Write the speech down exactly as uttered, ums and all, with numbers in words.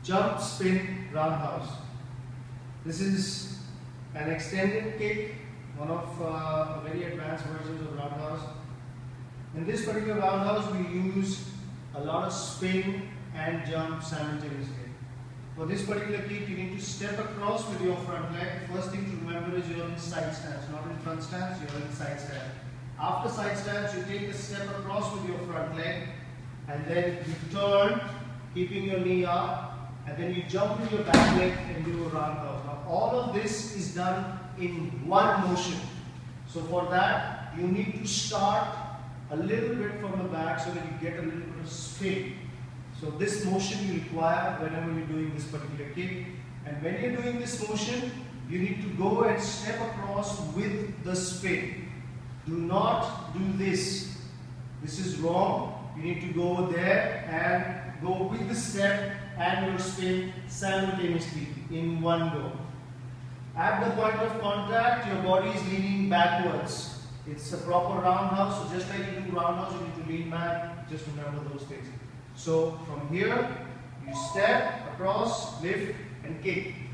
jump, spin, roundhouse. This is an extended kick, one of uh, very advanced versions of roundhouse. In this particular roundhouse, we use a lot of spin and jump simultaneously. For this particular kick, you need to step across with your front leg. First thing to remember is you're in side stance, not in front stance, you're in side stance. After side stance, you take a step across with your front leg, and then you turn, keeping your knee up, and then you jump with your back leg and do a roundhouse. Now, all of this is done in one motion. So for that, you need to start a little bit from the back so that you get a little bit of spin. So this motion you require whenever you're doing this particular kick. And when you're doing this motion, you need to go and step across with the spin. Do not do this. This is wrong. You need to go there and go with the step and your spin simultaneously in one go. At the point of contact, your body is leaning backwards. It's a proper roundhouse, so just like you do roundhouse, you need to lean back. Just remember those things. So from here, you step across, lift and kick.